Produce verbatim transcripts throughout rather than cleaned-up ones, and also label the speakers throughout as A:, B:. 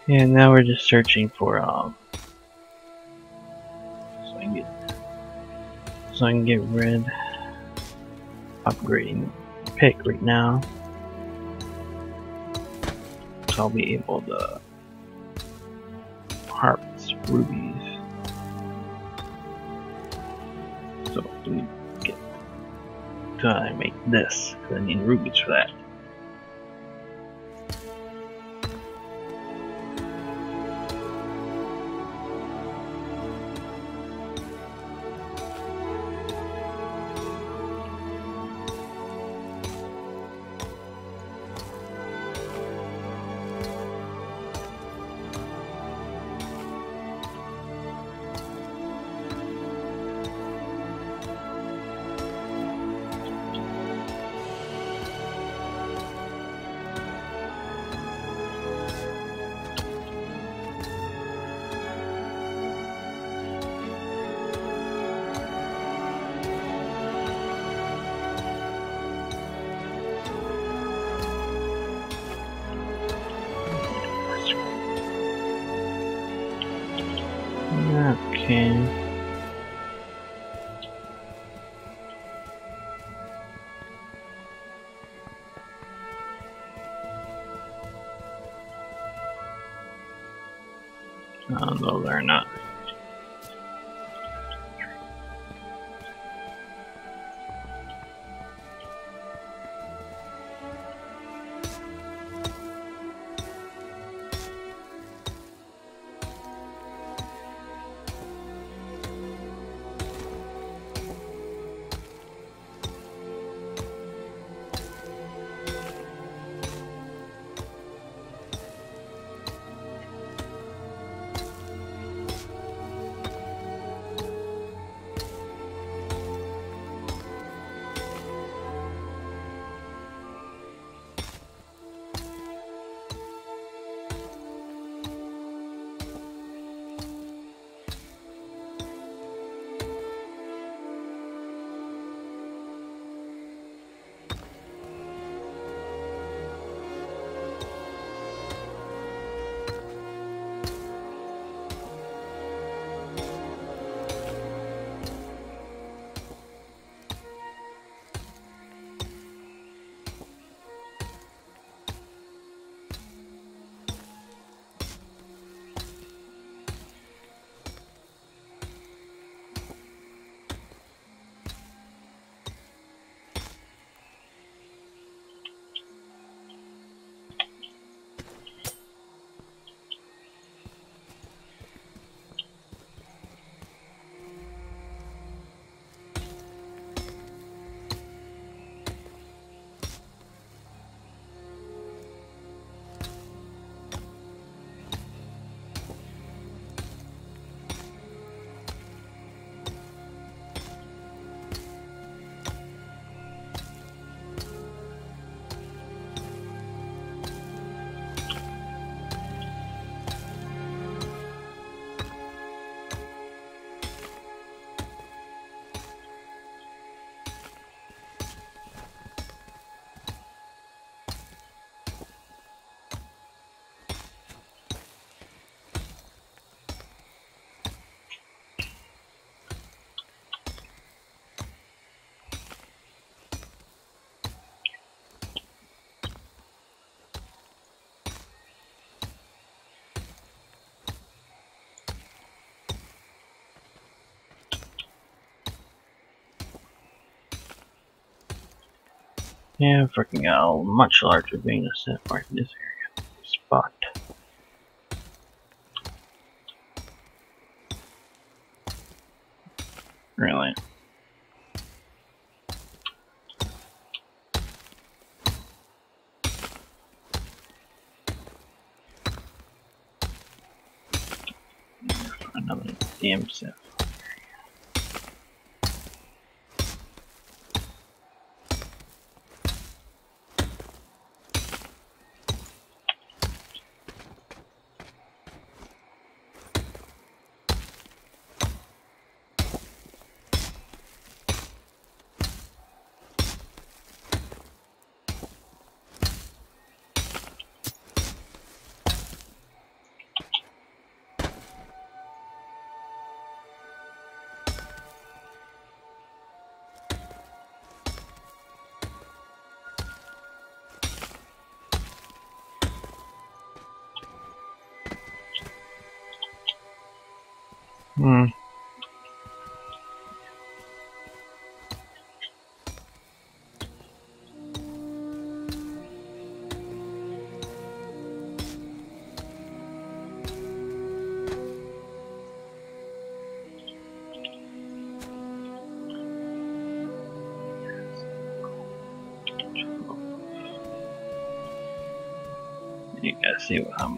A: And now we're just searching for um so I can get so I can get rid upgrading pick right now. So I'll be able to harvest rubies. So we get to make this because I need rubies for that. Okay. Uh, no, they're not. Yeah, freaking a much larger Venus set right in this area spot. Really. Another damn set. Hmm. You gotta see what I'm.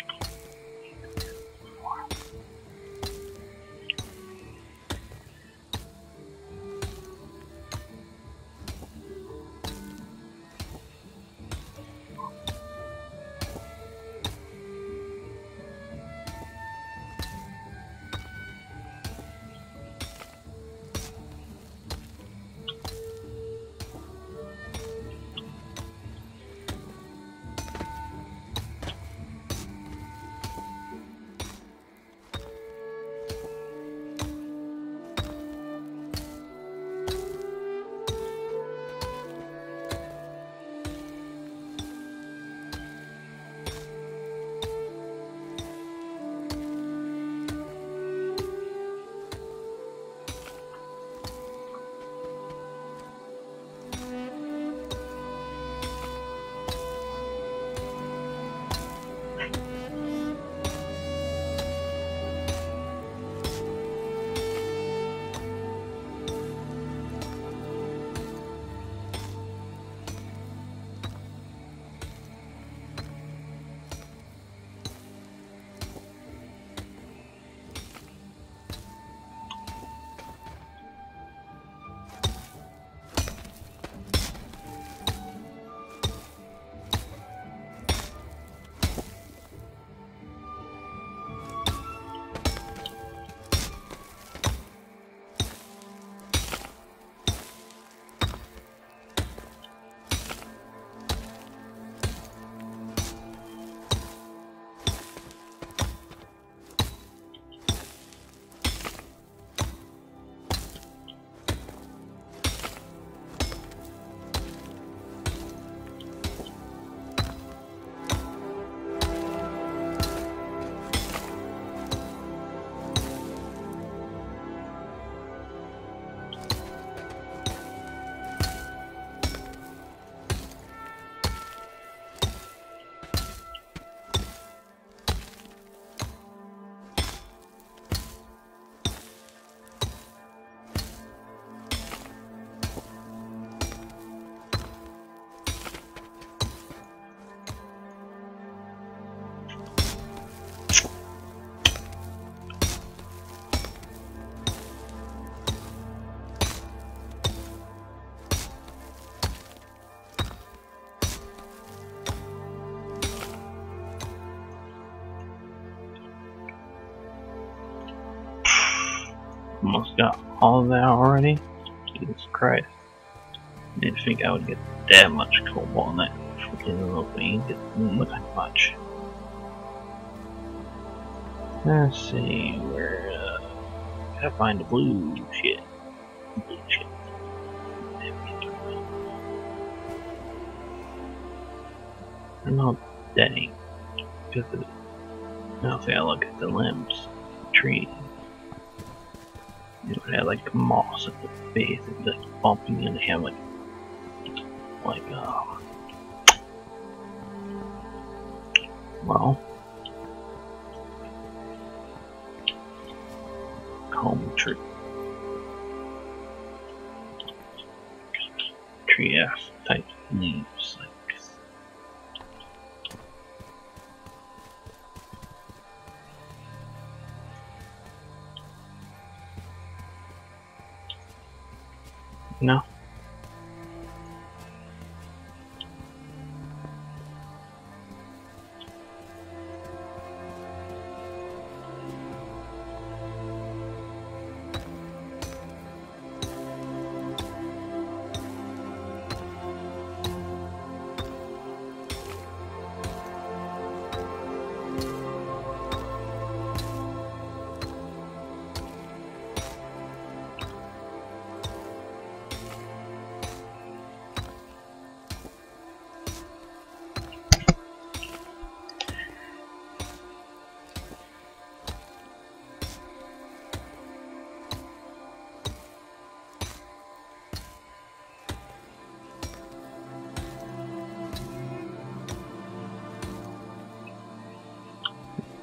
A: Almost got all of that already. Jesus Christ. Didn't think I would get that much cobalt in that freaking little thing. It didn't look like much. Let's see, where, uh, gotta find the blue shit. Blue shit. I don't know, that ain't. Because of, now if I look at the limbs, the tree. You know, it had like moss at the base, and like bumping, and they have like, like, um, well, comb tree, tree ass type leaves, like. No.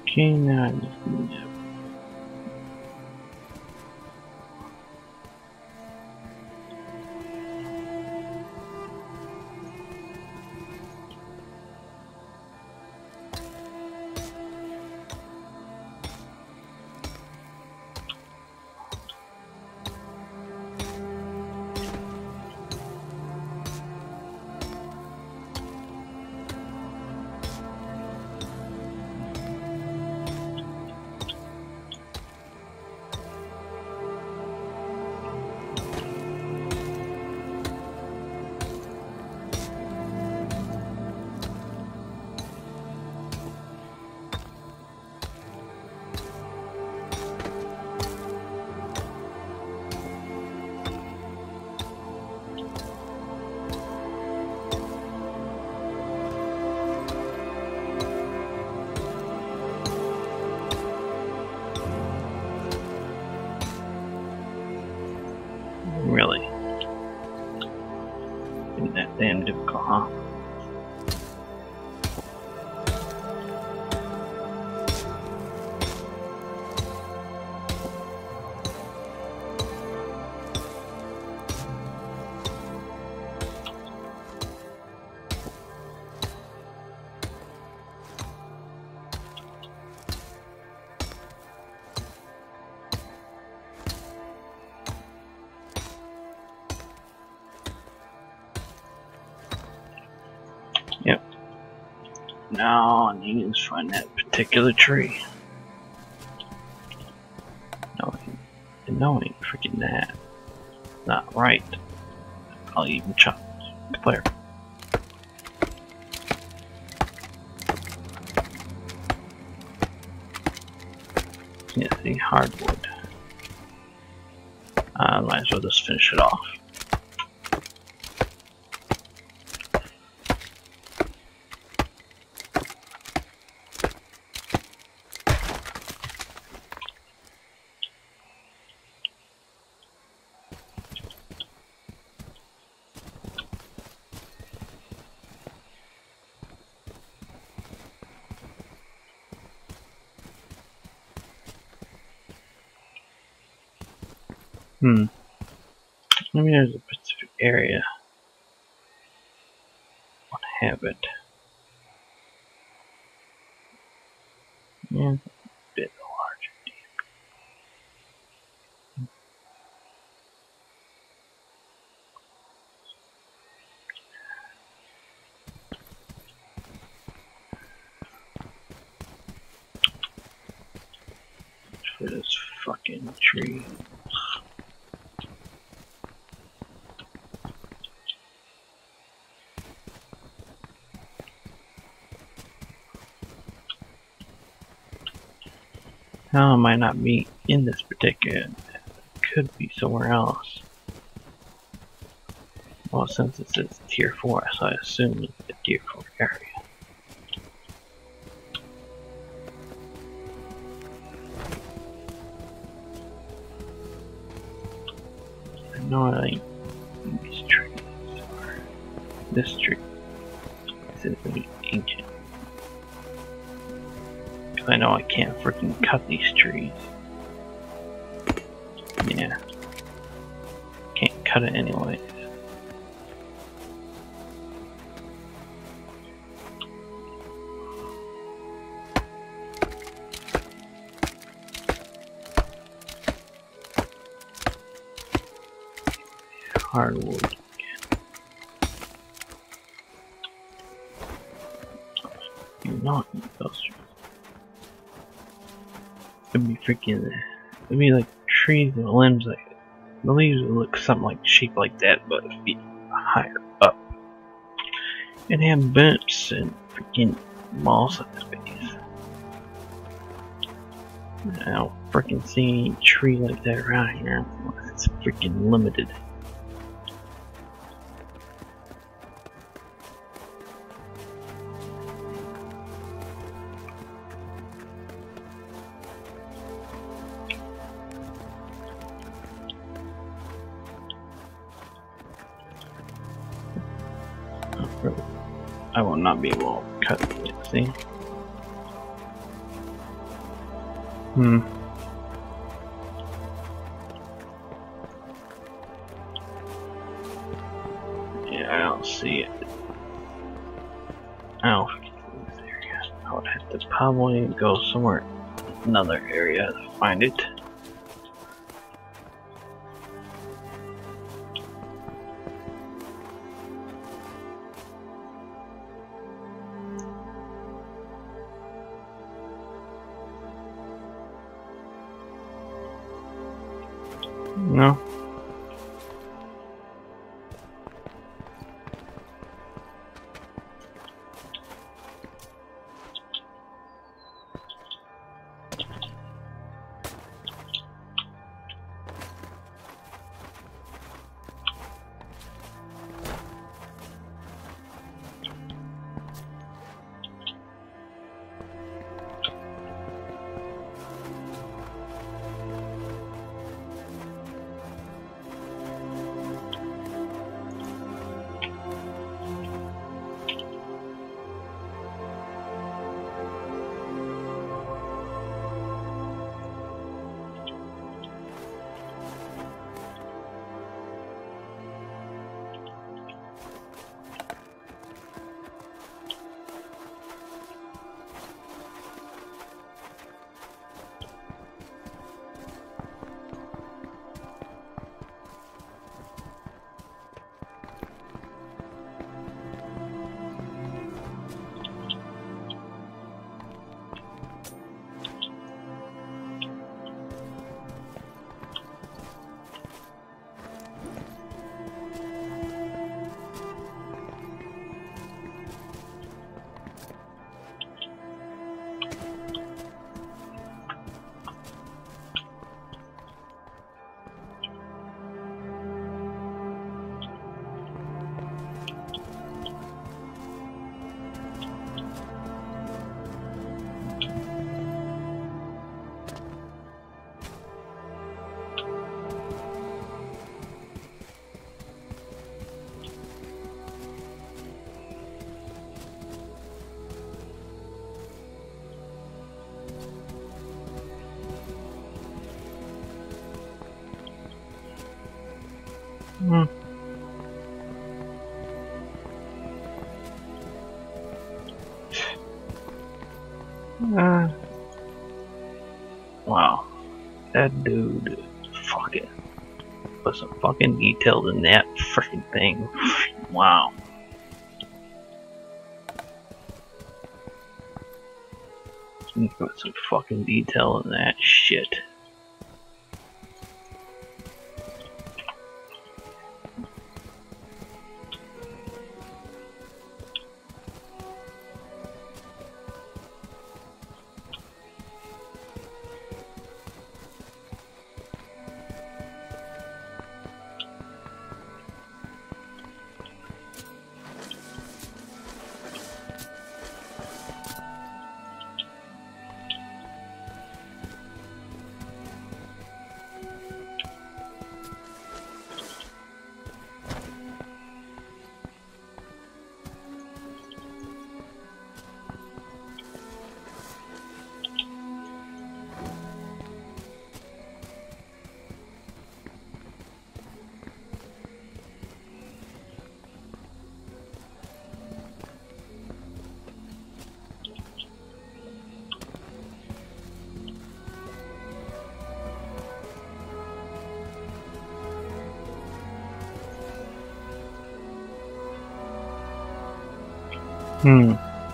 A: Okay, now I just need to. Really? Isn't that damn difficult, huh? Yep. Now I need to find that particular tree. No, no, I ain't freaking that. Not right. I'll even chop Claire. Yeah, see, hardwood. I uh, might as well just finish it off. Hmm. Maybe there's a specific area. What have it? Yeah, it's a bit larger. For this fucking tree. How am I not be in this particular? It could be somewhere else. Well, since it says tier four, so I assume it's the tier four area. I know I like these trees, or this tree. This is really ancient. I know I can't freaking cut these trees. Yeah. Can't cut it anyways. Hardwood again. Do not need those trees. It'd be freaking. It'd be like trees and limbs like the leaves would look something like shaped like that, but it'd be higher up. And have bumps and freaking moss at the base. I don't freaking see any tree like that around here. It's freaking limited. I will not be able to cut it, see? Hmm. Yeah, I don't see it. I don't forget this area. I would have to probably go somewhere, another area to find it. No. Hmm. Uh, wow. That dude fucking put some fucking details in that freaking thing. Wow. He put some fucking detail in that shit. Hmm.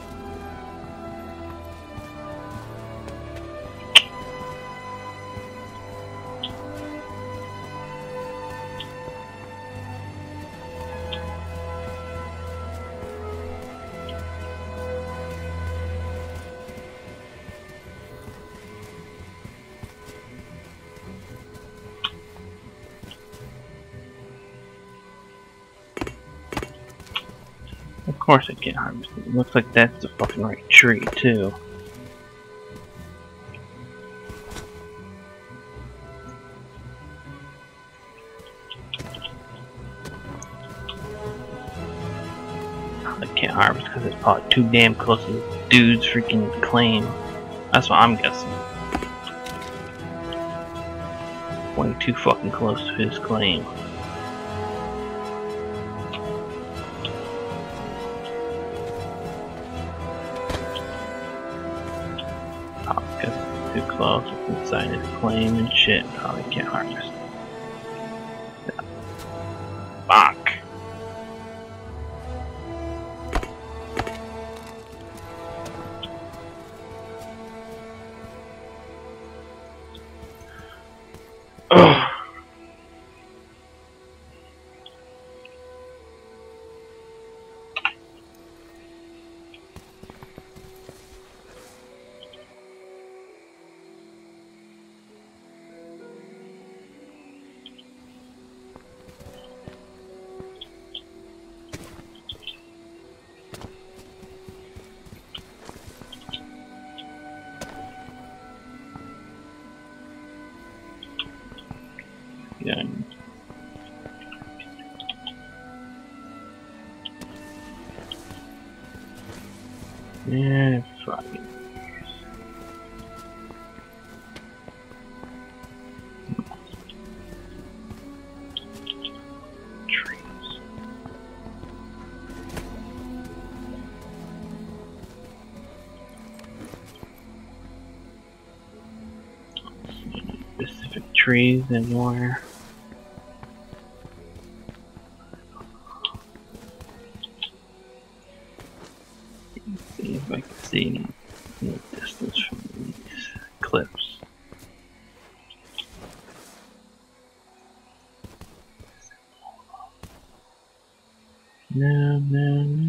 A: Of course I can't harvest it. It looks like that's the fucking right tree, too. I can't harvest because it's probably too damn close to this dude's freaking claim. That's what I'm guessing. way too fucking close to his claim. Oh, because it's too close, it's inside his claim and shit. Oh, they can't harvest. Fuck. Ugh. Yeah. Yeah, fucking trees. Don't see any specific trees anywhere. See if I can see any, any distance from these cliffs. No, no, no.